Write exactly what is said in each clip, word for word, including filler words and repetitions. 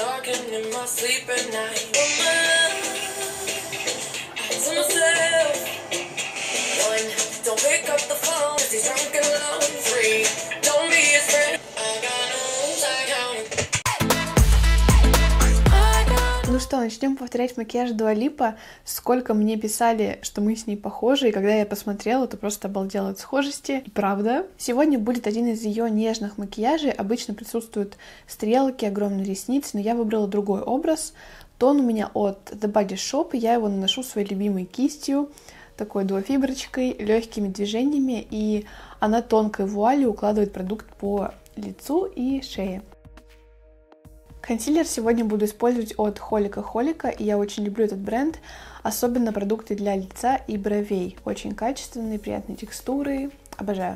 Ну что, начнем повторять макияж Дуа Липа. Сколько мне писали, что мы с ней похожи, и когда я посмотрела, то просто обалдела от схожести. И правда. Сегодня будет один из ее нежных макияжей. Обычно присутствуют стрелки, огромные ресницы, но я выбрала другой образ. Тон у меня от The Body Shop, и я его наношу своей любимой кистью, такой дуофиброчкой, легкими движениями, и она тонкой вуалью укладывает продукт по лицу и шее. Консилер сегодня буду использовать от Холика Холика, и я очень люблю этот бренд, особенно продукты для лица и бровей. Очень качественные, приятные текстуры, обожаю.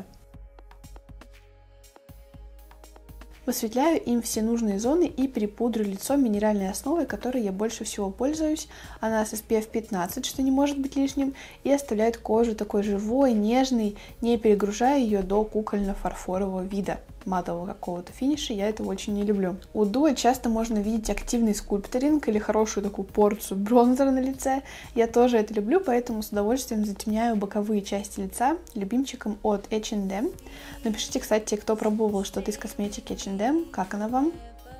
Высветляю им все нужные зоны и припудрю лицо минеральной основой, которой я больше всего пользуюсь. Она с эс пи эф пятнадцать, что не может быть лишним, и оставляет кожу такой живой, нежной, не перегружая ее до кукольно-фарфорового вида. Матового какого-то финиша, я этого очень не люблю. У Дуа часто можно видеть активный скульпторинг или хорошую такую порцию бронзера на лице. Я тоже это люблю, поэтому с удовольствием затемняю боковые части лица любимчиком от эйч энд эм. Напишите, кстати, кто пробовал что-то из косметики эйч энд эм, как она вам.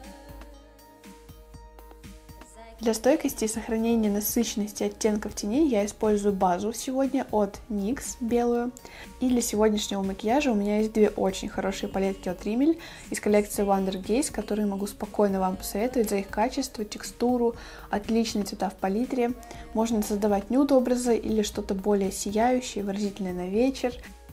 Для стойкости и сохранения насыщенности оттенков теней я использую базу сегодня от никс, белую. И для сегодняшнего макияжа у меня есть две очень хорошие палетки от Rimmel из коллекции Wonder Gaze, которые могу спокойно вам посоветовать за их качество, текстуру, отличные цвета в палитре. Можно создавать нюд-образы или что-то более сияющее, выразительное на вечер.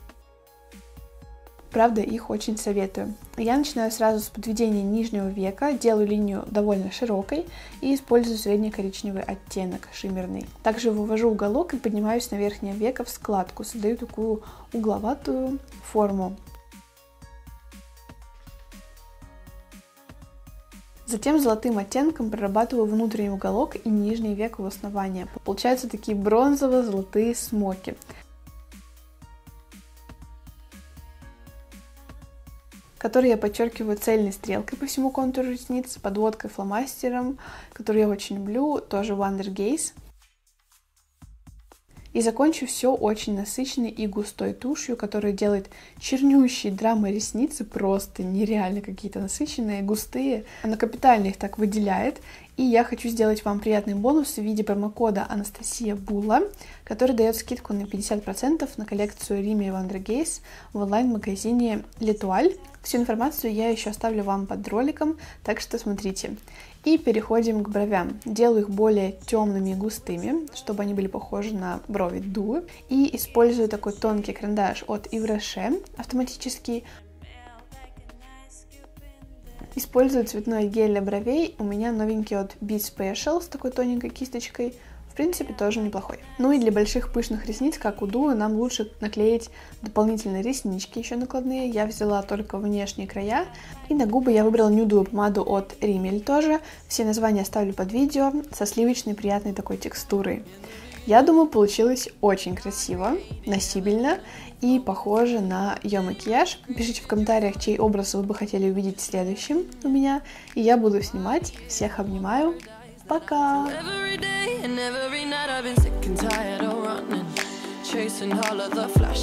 Правда, их очень советую. Я начинаю сразу с подведения нижнего века, делаю линию довольно широкой и использую средний коричневый оттенок, шиммерный. Также вывожу уголок и поднимаюсь на верхнее веко в складку, создаю такую угловатую форму. Затем золотым оттенком прорабатываю внутренний уголок и нижнее веко в основании. Получаются такие бронзово-золотые смоки. Который я подчеркиваю цельной стрелкой по всему контуру ресниц, подводкой фломастером, который я очень люблю, тоже Wonder Gaze. И закончу все очень насыщенной и густой тушью, которая делает чернющие драмы ресницы просто нереально какие-то насыщенные, густые. Она капитально их так выделяет. И я хочу сделать вам приятный бонус в виде промокода Анастасия Була, который дает скидку на пятьдесят процентов на коллекцию Rimmel Wonder Gaze в онлайн-магазине L'Etoile. Всю информацию я еще оставлю вам под роликом, так что смотрите. И переходим к бровям. Делаю их более темными и густыми, чтобы они были похожи на брови Дуа. И использую такой тонкий карандаш от Yves Rocher автоматический. Использую цветной гель для бровей. У меня новенький от Be Special с такой тоненькой кисточкой. В принципе, тоже неплохой. Ну и для больших пышных ресниц, как у Дуа, нам лучше наклеить дополнительные реснички еще накладные. Я взяла только внешние края. И на губы я выбрала нюдовую помаду от Rimmel тоже. Все названия оставлю под видео со сливочной приятной такой текстурой. Я думаю, получилось очень красиво, носибельно и похоже на ее макияж. Пишите в комментариях, чей образ вы бы хотели увидеть следующим у меня. И я буду снимать. Всех обнимаю. Пока!